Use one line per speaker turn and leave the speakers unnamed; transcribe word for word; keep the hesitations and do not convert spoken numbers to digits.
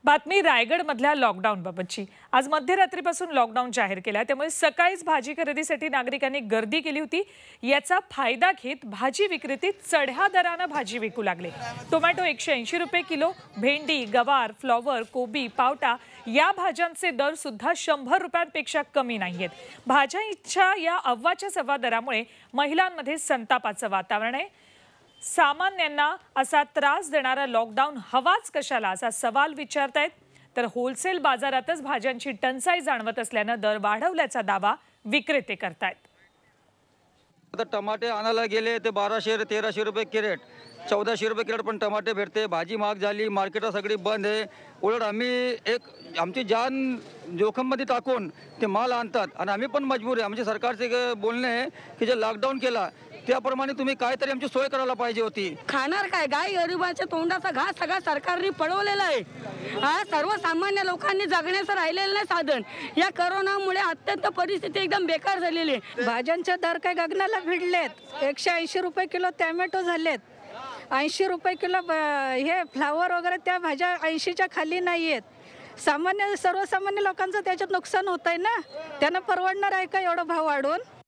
बातमी रायगडमधल्या लॉकडाऊनबाबतची। आज मध्यरात्रीपासून लॉकडाऊन जाहीर केला, त्यामुळे सकाळीच भाजी खरेदीसाठी नागरिकांनी गर्दी केली होती। याचा फायदा घेत भाजी विक्रेते चढ्या दराने भाजी विकू लागले। टोमॅटो एकशे ऐंशी रुपये किलो, भेंडी, गवार, फ्लॉवर, कोबी, पावटा या भाज्यांचे दर सुद्धा शंभर रुपयांपेक्षा कमी नाहीयेत। भाज्यांच्या या अव्वाच्या सव्वा दरामुळे महिलांमध्ये संतापाचं वातावरण आहे। सामान्यांना असा त्रास देणारा लॉकडाऊन हवाच कशाला असा सवाल विचारतायत। तर होलसेल बाजारातच भाज्यांची टंचाई जाणवत असल्याने दर वाढवल्याचा दावा विक्रेते करतायत।
आता टमाटे आणायला गेले ते बाराशे तेराशे रुपये कॅरेट, चौदाशे रुपये कॅरेट पण टमाटे भेटते। भाजी महाग झाली, मार्केट सगळी बंद आहे। उलट आम्ही एक आमची जान जोखममध्ये टाकून ते माल आणतात आणि आम्ही पण मजबूर आहे। आमचे सरकारचे बोलणे आहे की जे लॉकडाऊन केला त्याप्रमाणे तुम्ही काहीतरी आमची सोय करायला पाहिजे होती।
खाणार काय? गाय गरिबाच्या तोंडाचा घास सगळा सरकारने पळवलेला आहे। हा सर्वसामान्य लोकांनी जगण्याचं राहिलेलं नाही साधन। या कोरोनामुळे अत्यंत परिस्थिती एकदम बेकार झालेली आहे।
भाज्यांचे दर काय गगनाला भिडलेत। एकशे ऐंशी रुपये किलो टोमॅटो झालेत, ऐंशी रुपये किलो हे फ्लावर वगैरे त्या भाज्या ऐंशीच्या खाली नाही आहेत। सामान्य सर्वसामान्य लोकांचं त्याच्यात नुकसान होत आहे ना, त्यांना परवडणार आहे का एवढा भाव वाढवून?